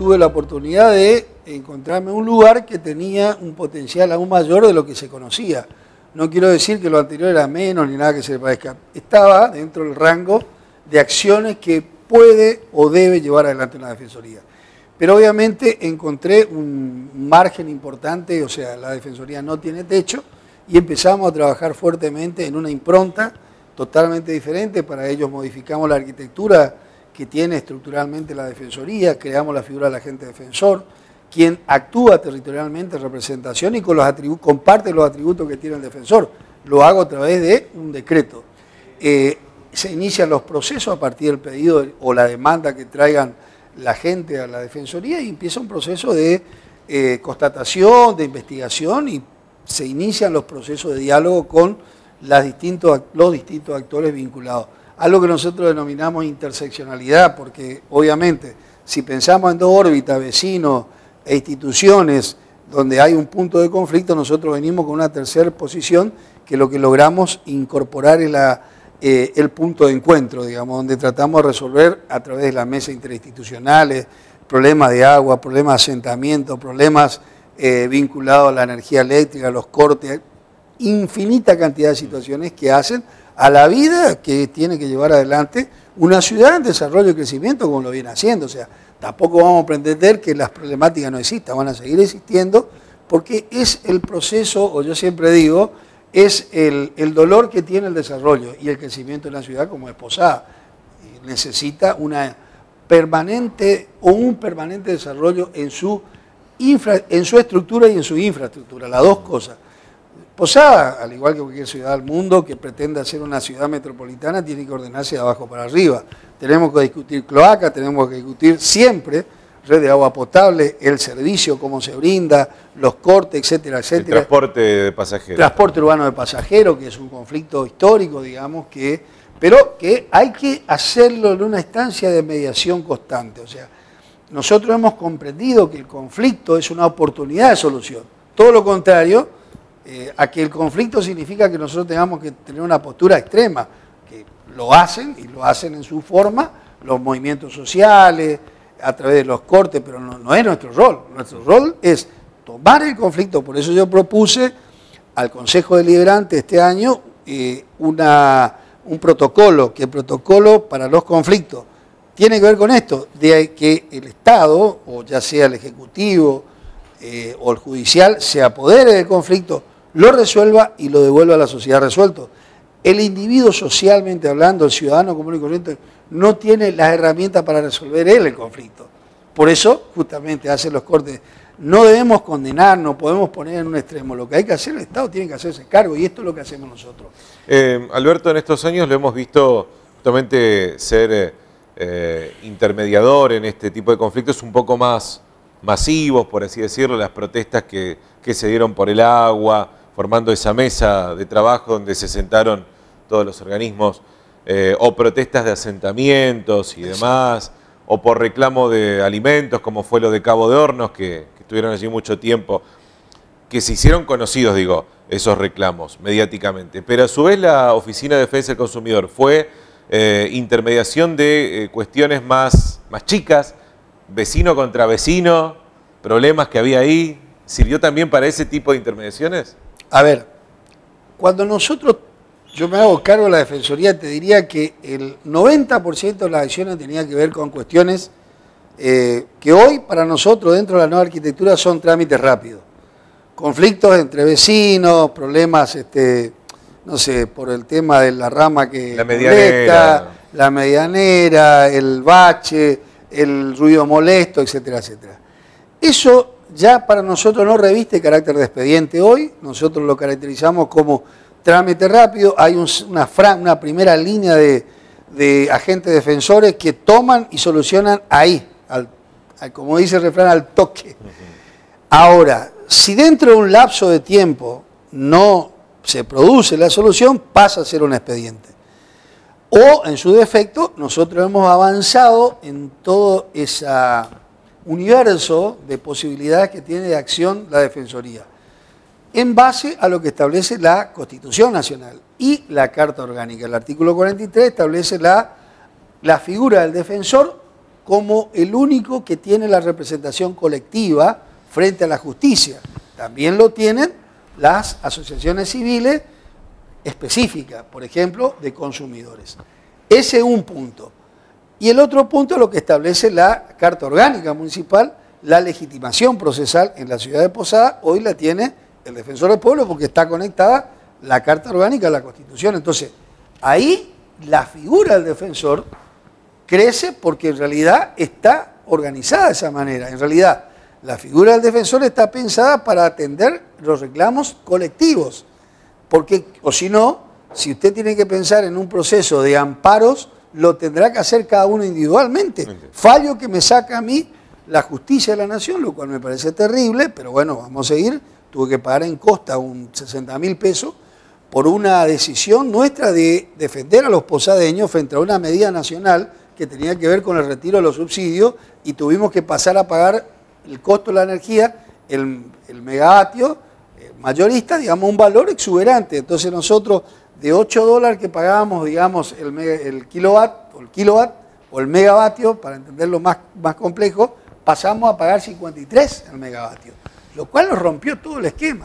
tuve la oportunidad de encontrarme un lugar que tenía un potencial aún mayor de lo que se conocía. No quiero decir que lo anterior era menos ni nada que se le parezca. Estaba dentro del rango de acciones que puede o debe llevar adelante una Defensoría. Pero obviamente encontré un margen importante, o sea, la Defensoría no tiene techo y empezamos a trabajar fuertemente en una impronta totalmente diferente. Para ello modificamos la arquitectura que tiene estructuralmente la Defensoría, creamos la figura del agente defensor, quien actúa territorialmente en representación y comparte los atributos que tiene el defensor. Lo hago a través de un decreto. Se inician los procesos a partir del pedido o la demanda que traigan la gente a la Defensoría y empieza un proceso de constatación, de investigación y se inician los procesos de diálogo con los distintos actores vinculados. Algo que nosotros denominamos interseccionalidad, porque obviamente si pensamos en dos órbitas, vecinos e instituciones donde hay un punto de conflicto, nosotros venimos con una tercera posición que lo que logramos incorporar es el punto de encuentro, digamos, donde tratamos de resolver a través de las mesas interinstitucionales problemas de agua, problemas de asentamiento, problemas vinculados a la energía eléctrica, los cortes, infinita cantidad de situaciones que hacen a la vida que tiene que llevar adelante una ciudad en desarrollo y crecimiento como lo viene haciendo. O sea, tampoco vamos a pretender que las problemáticas no existan, van a seguir existiendo porque es el proceso, o yo siempre digo, es el dolor que tiene el desarrollo y el crecimiento de una ciudad como es Posada. Necesita una permanente o un permanente desarrollo en su estructura y en su infraestructura, las dos cosas. Posada, al igual que cualquier ciudad del mundo que pretenda ser una ciudad metropolitana, tiene que ordenarse de abajo para arriba. Tenemos que discutir cloaca, tenemos que discutir siempre red de agua potable, el servicio, cómo se brinda, los cortes, etcétera, etcétera. El transporte de pasajeros. Transporte urbano de pasajeros, que es un conflicto histórico, digamos, pero que hay que hacerlo en una instancia de mediación constante. O sea, nosotros hemos comprendido que el conflicto es una oportunidad de solución. Todo lo contrario, a que el conflicto significa que nosotros tengamos que tener una postura extrema, que lo hacen, y lo hacen en su forma, los movimientos sociales, a través de los cortes, pero no es nuestro rol. Nuestro rol es tomar el conflicto. Por eso yo propuse al Consejo Deliberante este año un protocolo, que el protocolo para los conflictos tiene que ver con esto, de que el Estado, o ya sea el Ejecutivo o el Judicial, se apodere del conflicto, lo resuelva y lo devuelva a la sociedad resuelto. El individuo, socialmente hablando, el ciudadano común y corriente, no tiene las herramientas para resolver él el conflicto. Por eso, justamente, hacen los cortes. No debemos condenar, no podemos poner en un extremo. Lo que hay que hacer, el Estado tiene que hacerse cargo, y esto es lo que hacemos nosotros. Alberto, en estos años lo hemos visto justamente ser intermediador en este tipo de conflictos un poco más masivos, por así decirlo, las protestas que se dieron por el agua, formando esa mesa de trabajo donde se sentaron todos los organismos, o protestas de asentamientos y demás, o por reclamo de alimentos, como fue lo de Cabo de Hornos, que estuvieron allí mucho tiempo, que se hicieron conocidos, digo, esos reclamos mediáticamente. Pero a su vez la Oficina de Defensa del Consumidor fue intermediación de cuestiones más chicas, vecino contra vecino, problemas que había ahí. ¿Sirvió también para ese tipo de intermediaciones? A ver, cuando yo me hago cargo de la Defensoría, te diría que el 90% de las acciones tenía que ver con cuestiones que hoy para nosotros dentro de la nueva arquitectura son trámites rápidos. Conflictos entre vecinos, problemas, no sé, por el tema de la rama que molesta, la medianera, el bache, el ruido molesto, etcétera, etcétera. Eso ya para nosotros no reviste carácter de expediente hoy, nosotros lo caracterizamos como trámite rápido. Hay una primera línea de agentes defensores que toman y solucionan ahí, como dice el refrán, al toque. Ahora, si dentro de un lapso de tiempo no se produce la solución, pasa a ser un expediente. O, en su defecto, nosotros hemos avanzado en todo ese universo de posibilidades que tiene de acción la Defensoría, en base a lo que establece la Constitución Nacional y la Carta Orgánica. El artículo 43 establece la figura del defensor como el único que tiene la representación colectiva frente a la justicia. También lo tienen las asociaciones civiles específicas, por ejemplo, de consumidores. Ese es un punto. Y el otro punto es lo que establece la Carta Orgánica Municipal, la legitimación procesal en la ciudad de Posadas. Hoy la tiene el Defensor del Pueblo porque está conectada la Carta Orgánica a la Constitución. Entonces, ahí la figura del defensor crece porque en realidad está organizada de esa manera. En realidad, la figura del defensor está pensada para atender los reclamos colectivos. Porque, o si no, si usted tiene que pensar en un proceso de amparos, lo tendrá que hacer cada uno individualmente. Fallo que me saca a mí la justicia de la nación, lo cual me parece terrible, pero bueno, vamos a seguir. Tuve que pagar en costa un 60.000 pesos por una decisión nuestra de defender a los posadeños frente a una medida nacional que tenía que ver con el retiro de los subsidios y tuvimos que pasar a pagar el costo de la energía, el megavatio mayorista, digamos, un valor exuberante. Entonces nosotros de $8 que pagábamos, digamos, el kilowatt o el megavatio, para entenderlo más complejo, pasamos a pagar 53 el megavatio, lo cual nos rompió todo el esquema.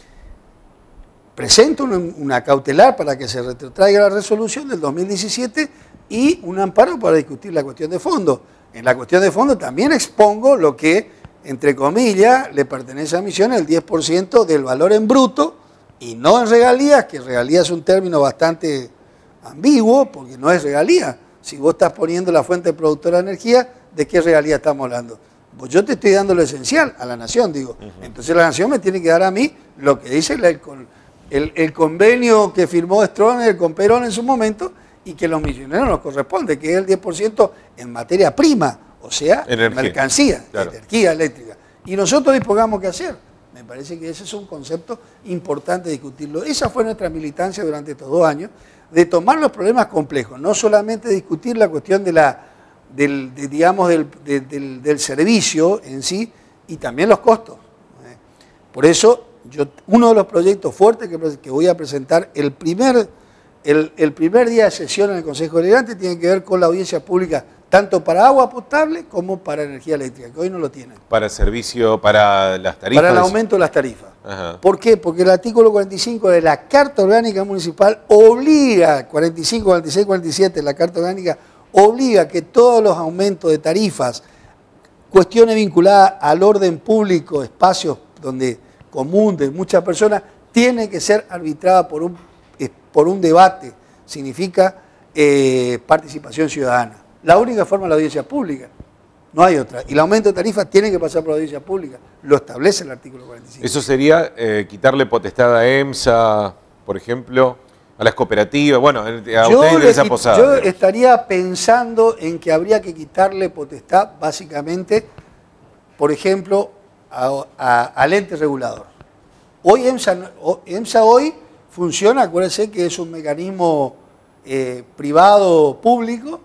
Presento una cautelar para que se retrotraiga la resolución del 2017 y un amparo para discutir la cuestión de fondo. En la cuestión de fondo también expongo lo que, entre comillas, le pertenece a Misiones, el 10% del valor en bruto y no en regalías, que regalías es un término bastante ambiguo porque no es regalía. Si vos estás poniendo la fuente productora de energía, ¿de qué regalía estamos hablando? Pues yo te estoy dando lo esencial a la nación, digo. Entonces la nación me tiene que dar a mí lo que dice el convenio que firmó Stroessner con Perón en su momento y que los misioneros nos corresponde, que es el 10% en materia prima, o sea, energía, mercancía, claro, energía eléctrica. Y nosotros dispongamos qué hacer. Me parece que ese es un concepto importante discutirlo. Esa fue nuestra militancia durante estos 2 años, de tomar los problemas complejos, no solamente discutir la cuestión del servicio en sí y también los costos. Por eso, uno de los proyectos fuertes que voy a presentar el primer día de sesión en el Consejo Deliberante tiene que ver con la audiencia pública, tanto para agua potable como para energía eléctrica, que hoy no lo tienen. Para el servicio, para las tarifas. Para el aumento de las tarifas. Ajá. ¿Por qué? Porque el artículo 45 de la Carta Orgánica Municipal obliga, 45, 46, 47, la Carta Orgánica obliga que todos los aumentos de tarifas, cuestiones vinculadas al orden público, espacios donde común de muchas personas, tiene que ser arbitrada por un debate, significa participación ciudadana. La única forma es la audiencia pública, no hay otra. Y el aumento de tarifas tiene que pasar por la audiencia pública, lo establece el artículo 45. Eso sería quitarle potestad a EMSA, por ejemplo, a las cooperativas, bueno, a ustedes de esa posada. Yo estaría pensando en que habría que quitarle potestad, básicamente, por ejemplo, al ente regulador. Hoy EMSA hoy funciona, acuérdense que es un mecanismo privado-público,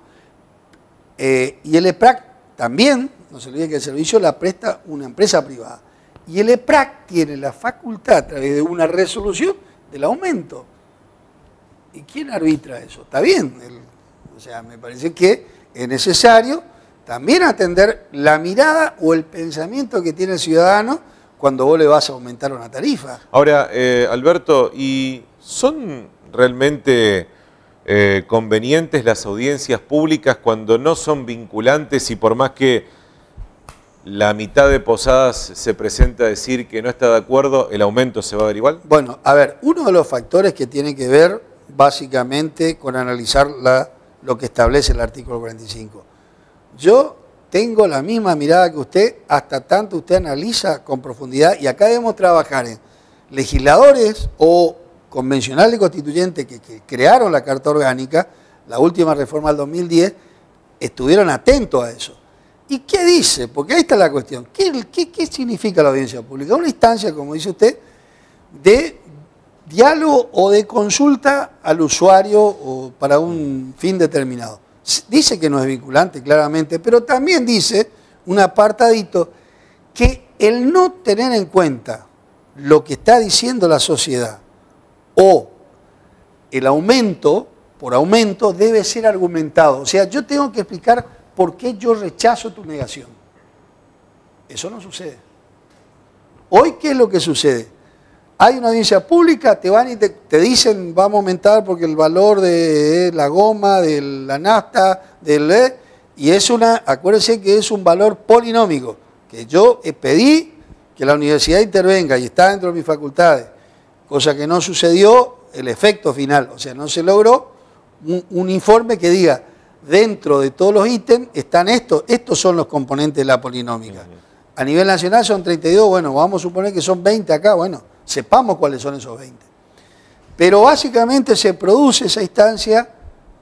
y el EPRAC también, no se olvide que el servicio la presta una empresa privada. Y el EPRAC tiene la facultad, a través de una resolución, del aumento. ¿Y quién arbitra eso? Está bien. O sea, me parece que es necesario también atender la mirada o el pensamiento que tiene el ciudadano cuando vos le vas a aumentar una tarifa. Ahora, Alberto, ¿y son realmente convenientes las audiencias públicas cuando no son vinculantes y por más que la mitad de Posadas se presenta a decir que no está de acuerdo, el aumento se va a dar igual? Bueno, a ver, uno de los factores que tiene que ver básicamente con analizar lo que establece el artículo 45. Yo tengo la misma mirada que usted, hasta tanto usted analiza con profundidad, y acá debemos trabajar en legisladores o convencionales constituyentes que crearon la Carta Orgánica, la última reforma del 2010, estuvieron atentos a eso. ¿Y qué dice? Porque ahí está la cuestión. ¿Qué significa la audiencia pública? Una instancia, como dice usted, de diálogo o de consulta al usuario o para un fin determinado. Dice que no es vinculante, claramente, pero también dice, un apartadito, que el no tener en cuenta lo que está diciendo la sociedad o el aumento, por aumento, debe ser argumentado. O sea, yo tengo que explicar por qué yo rechazo tu negación. Eso no sucede. Hoy, ¿qué es lo que sucede? Hay una audiencia pública, te van y te dicen, vamos a aumentar porque el valor de la goma, de la nafta, y es acuérdense que es un valor polinómico, que yo pedí que la universidad intervenga y está dentro de mis facultades, cosa que no sucedió, el efecto final, o sea, no se logró un informe que diga, dentro de todos los ítems están estos son los componentes de la polinómica. A nivel nacional son 32, bueno, vamos a suponer que son 20 acá, bueno, sepamos cuáles son esos 20. Pero básicamente se produce esa instancia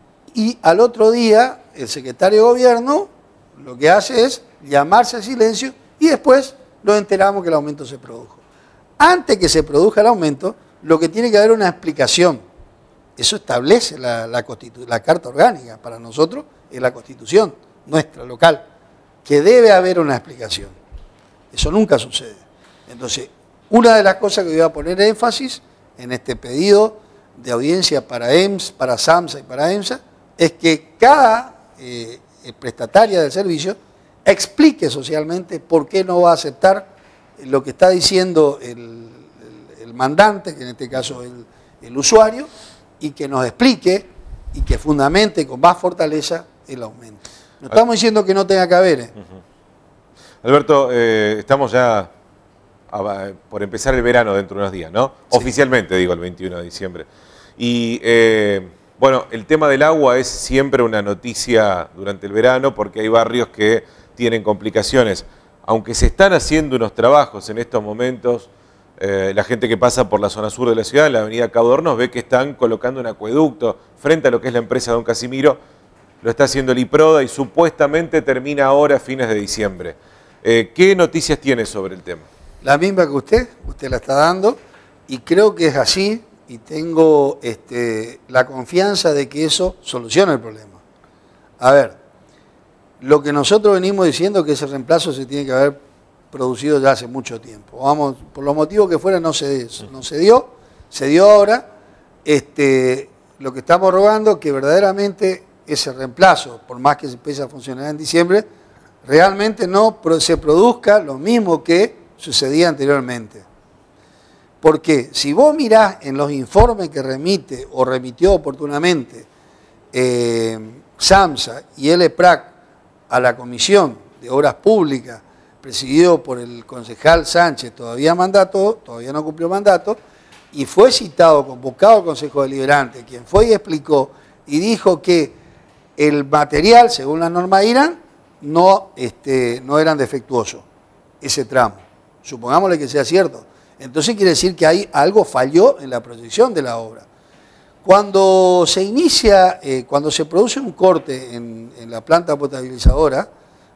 y al otro día el secretario de gobierno lo que hace es llamarse a silencio y después nos enteramos que el aumento se produjo. Antes que se produzca el aumento, lo que tiene que haber una explicación. Eso establece la Carta Orgánica. Para nosotros es la Constitución nuestra, local, que debe haber una explicación. Eso nunca sucede. Entonces, una de las cosas que voy a poner énfasis en este pedido de audiencia para EMS, para SAMSA y para EMSA, es que cada prestataria del servicio explique socialmente por qué no va a aceptar lo que está diciendo el mandante, que en este caso el usuario, y que nos explique y que fundamente con más fortaleza el aumento. No estamos diciendo que no tenga que haber. Alberto, estamos ya por empezar el verano dentro de unos días, ¿no? Sí. Oficialmente, digo, el 21 de diciembre. Y bueno, el tema del agua es siempre una noticia durante el verano porque hay barrios que tienen complicaciones. Aunque se están haciendo unos trabajos en estos momentos, la gente que pasa por la zona sur de la ciudad, en la avenida Cabo de Hornos, ve que están colocando un acueducto frente a lo que es la empresa Don Casimiro. Lo está haciendo el IPRODA y supuestamente termina ahora a fines de diciembre. ¿Qué noticias tiene sobre el tema? La misma que usted la está dando y creo que es así y tengo la confianza de que eso soluciona el problema. A ver, lo que nosotros venimos diciendo que ese reemplazo se tiene que haber producido ya hace mucho tiempo. Vamos, por los motivos que fuera no se dio, se dio ahora. Lo que estamos rogando que verdaderamente ese reemplazo, por más que se empiece a funcionar en diciembre, realmente no se produzca lo mismo que sucedía anteriormente. Porque si vos mirás en los informes que remite o remitió oportunamente SAMSA y el EPRAC a la Comisión de Obras Públicas, presidido por el concejal Sánchez, todavía no cumplió mandato, y fue citado, convocado al Consejo Deliberante, quien fue y explicó y dijo que el material, según la norma IRAN, no eran defectuosos, ese tramo. Supongámosle que sea cierto. Entonces quiere decir que ahí algo falló en la proyección de la obra. Cuando se produce un corte en la planta potabilizadora,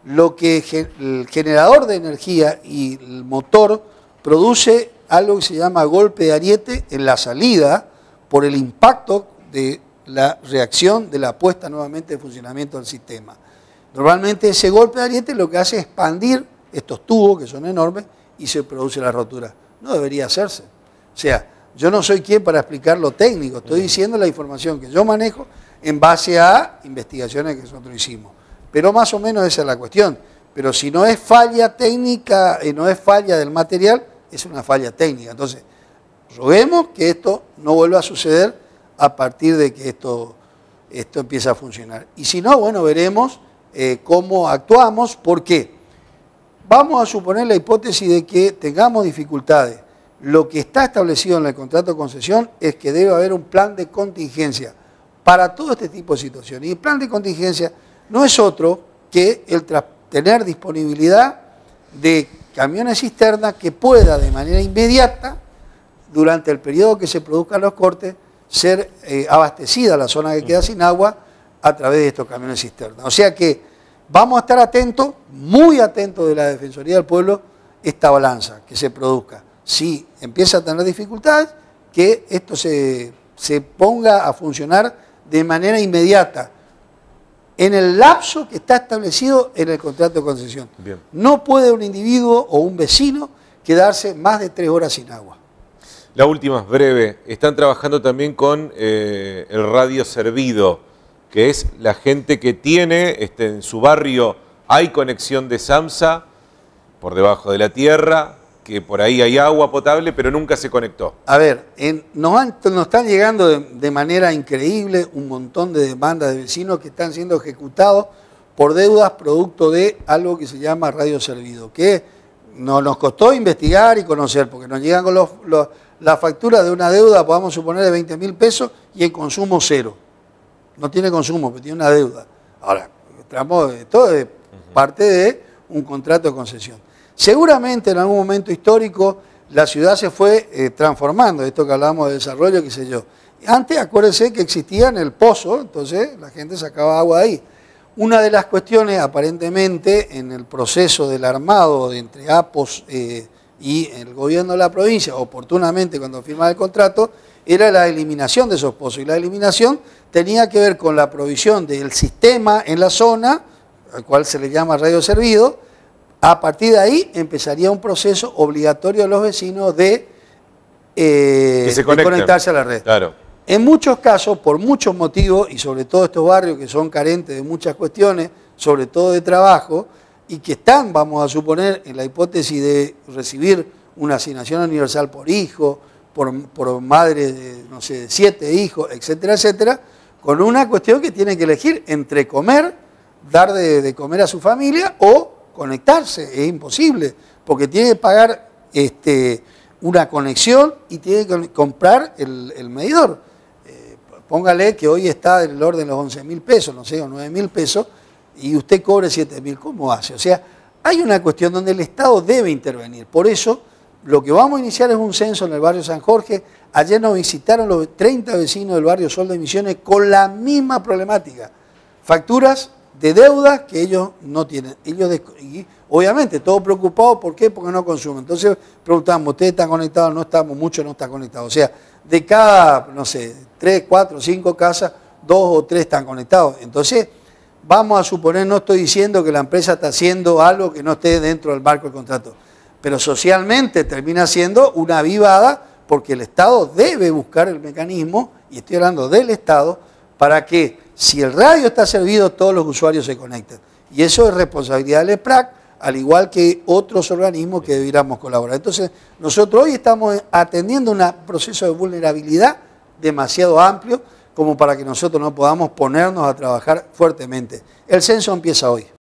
el generador de energía y el motor produce algo que se llama golpe de ariete en la salida por el impacto de la reacción de la puesta nuevamente en funcionamiento del sistema. Normalmente ese golpe de ariete lo que hace es expandir estos tubos que son enormes y se produce la rotura. No debería hacerse. O sea, yo no soy quien para explicar lo técnico, estoy diciendo la información que yo manejo en base a investigaciones que nosotros hicimos. Pero más o menos esa es la cuestión. Pero si no es falla técnica, no es falla del material, es una falla técnica. Entonces, roguemos que esto no vuelva a suceder a partir de que esto empiece a funcionar. Y si no, bueno, veremos cómo actuamos. ¿Por qué? Vamos a suponer la hipótesis de que tengamos dificultades. Lo que está establecido en el contrato de concesión es que debe haber un plan de contingencia para todo este tipo de situaciones. Y el plan de contingencia no es otro que el tener disponibilidad de camiones cisternas que pueda de manera inmediata, durante el periodo que se produzcan los cortes, ser abastecida la zona que queda sin agua a través de estos camiones cisternas. O sea que vamos a estar atentos, muy atentos de la Defensoría del Pueblo, esta balanza que se produzca. Si empieza a tener dificultades, que esto se ponga a funcionar de manera inmediata, en el lapso que está establecido en el contrato de concesión. Bien. No puede un individuo o un vecino quedarse más de 3 horas sin agua. La última, breve. Están trabajando también con el radio servido que es la gente que tiene en su barrio, hay conexión de SAMSA por debajo de la tierra, que por ahí hay agua potable, pero nunca se conectó. A ver, nos están llegando de manera increíble un montón de demandas de vecinos que están siendo ejecutados por deudas producto de algo que se llama radio servido, que nos costó investigar y conocer, porque nos llegan con la factura de una deuda, podamos suponer, de 20.000 pesos y en consumo cero. No tiene consumo, pero tiene una deuda. Ahora, esto es parte de un contrato de concesión. Seguramente en algún momento histórico la ciudad se fue transformando, esto que hablamos de desarrollo, qué sé yo. Antes, acuérdense que existía en el pozo, entonces la gente sacaba agua de ahí. Una de las cuestiones, aparentemente, en el proceso del armado de entre APOS y el gobierno de la provincia, oportunamente cuando firmaba el contrato, era la eliminación de esos pozos. Y la eliminación tenía que ver con la provisión del sistema en la zona, al cual se le llama radio servido. A partir de ahí empezaría un proceso obligatorio a los vecinos de conectarse a la red. Claro. En muchos casos, por muchos motivos, y sobre todo estos barrios que son carentes de muchas cuestiones, sobre todo de trabajo, y que están, vamos a suponer, en la hipótesis de recibir una asignación universal por hijo, por madre de, no sé, 7 hijos, etcétera, etcétera, con una cuestión que tiene que elegir entre comer, dar de comer a su familia o conectarse. Es imposible, porque tiene que pagar una conexión y tiene que comprar el medidor. Póngale que hoy está del orden de los 11.000 pesos, no sé, o 9.000 pesos, y usted cobre 7.000, ¿cómo hace? O sea, hay una cuestión donde el Estado debe intervenir. Por eso, lo que vamos a iniciar es un censo en el barrio San Jorge. Ayer nos visitaron los 30 vecinos del barrio Sol de Misiones con la misma problemática. Facturas de deudas que ellos no tienen. Y obviamente, todos preocupados, ¿por qué? Porque no consumen. Entonces preguntamos, ¿ustedes están conectados? No estamos, muchos no están conectados. O sea, de cada, no sé, 3, 4, 5 casas, 2 o 3 están conectados. Entonces, vamos a suponer, no estoy diciendo que la empresa está haciendo algo que no esté dentro del marco del contrato, pero socialmente termina siendo una avivada porque el Estado debe buscar el mecanismo, y estoy hablando del Estado, para que si el radio está servido, todos los usuarios se conecten. Y eso es responsabilidad del EPRAC, al igual que otros organismos que debiéramos colaborar. Entonces, nosotros hoy estamos atendiendo un proceso de vulnerabilidad demasiado amplio como para que nosotros no podamos ponernos a trabajar fuertemente. El censo empieza hoy.